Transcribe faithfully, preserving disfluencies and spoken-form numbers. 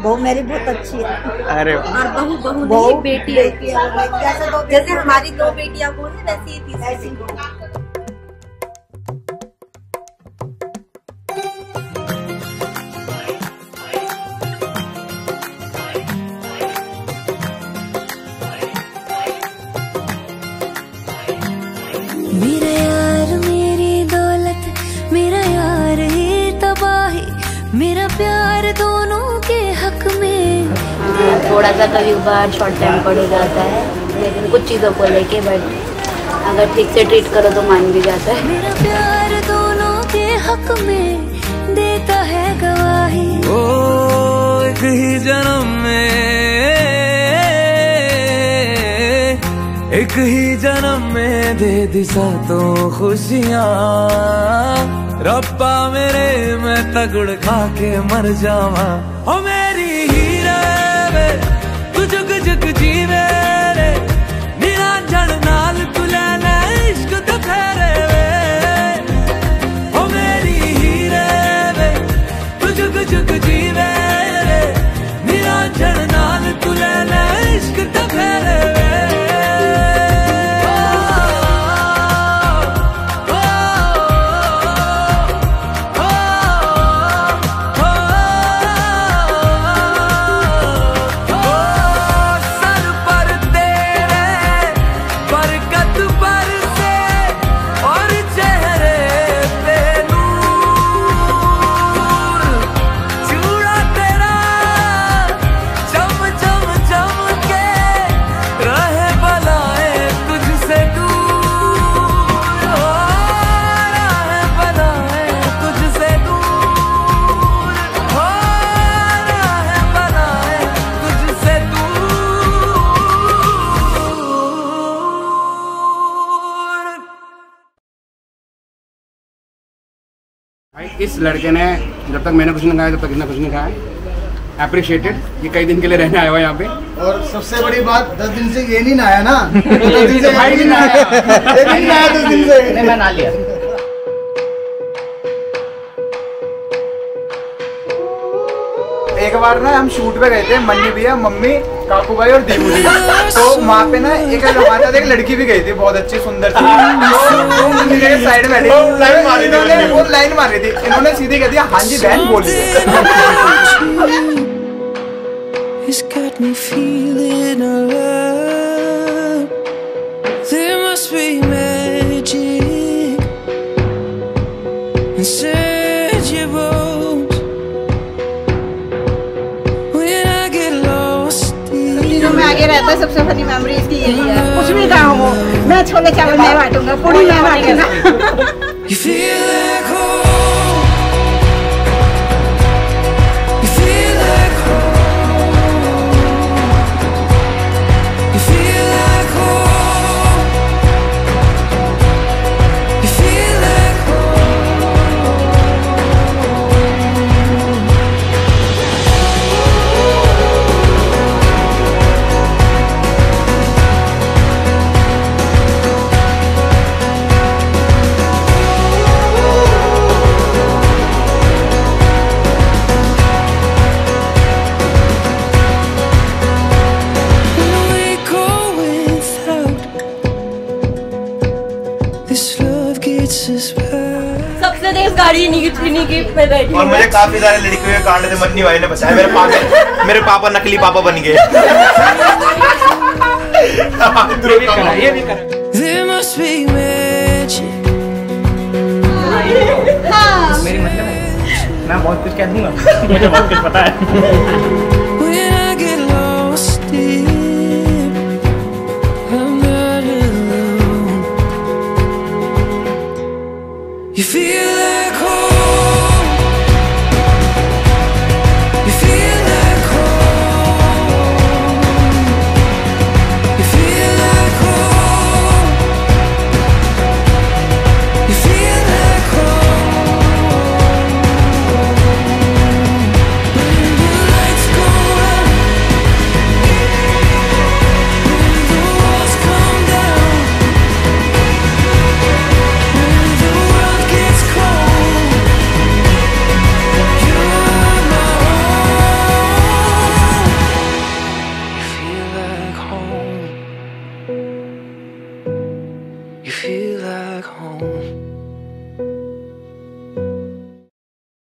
बहू मेरी बहुत अच्छी है। अरे और बहू बहू बहू नहीं बेटी है। बेटी है। जैसे दो जैसे हमारी दो बेटियां वो है वैसे ही तीसरी बहू। मेरा यार मेरी दौलत, मेरा यार ही तबाही, मेरा प्यार दोनों के हक में। थोड़ा सा कभी बार शॉर्ट टेम्पर्ड हो जाता है, लेकिन कुछ चीज़ों को लेके बट अगर ठीक से ट्रीट करो तो मान भी जाता है। मेरा प्यार दोनों के हक में देता है गवाही। ओ एक ही जन्म में, एक ही जन्म में दे दी सातों खुशियाँ। रब्बा मेरे मैं तगड़ खा के मर जावा। ओ मेरी हीरे वे तू जुग जुग जीवे रे, निरंजन नाल तू ले ले इश्क तो फेरे वे। ओ मेरी हीरे वे तू जुग जुग जीवे रे, निरंजन नाल तू ले ले इश्क तो फेरे वे। इस लड़के ने जब तक मैंने कुछ नहीं खाया तब तक इसने कुछ नहीं खाया। अप्रिशिएटेड। ये कई दिन के लिए रहने आया हुआ यहाँ पे। और सबसे बड़ी बात, दस दिन से ये नहीं नहाया ना। दस दिन से भाई नहीं नहाया, ये नहीं नहाया दस दिन से। नहीं मैं नहा लिया। एक बार ना हम शूट पे गए थे, मन्नी भैया, मम्मी, काकू भाई और दीपू जी। तो वहाँ पे ना एक हमारे साथ एक लड़की भी गई थी, बहुत अच्छी सुंदर सी। तो मेरे साइड में लाइन मारी थी, वो लाइन मारी थी। इन्होंने सीधे कह दिया हाँ जी बहन बोलिए। It's got me feeling alive. There must be magic inside your bones. When I get lost, जो में आगे रहता है सबसे फनी मेमोरी इसकी यही है। कुछ भी काम हो, मैं छोले चावल मैं बांटूंगा, पूरी मैं बांटूंगा। you feel like home. सबसे तेज गाड़ी नहीं की पे बैठी। और मुझे काफी सारे लड़कियों के कांड से मन्नी भाई ने बचाया। मेरे पापा मेरे पापा नकली पापा बन गए। ये भी करा। मेरी मतलब है मैं बहुत कुछ कह दूंगा। मुझे बहुत कुछ पता है। You feel like home. You feel like home. You feel like home. You feel like home. When the lights go feel like home.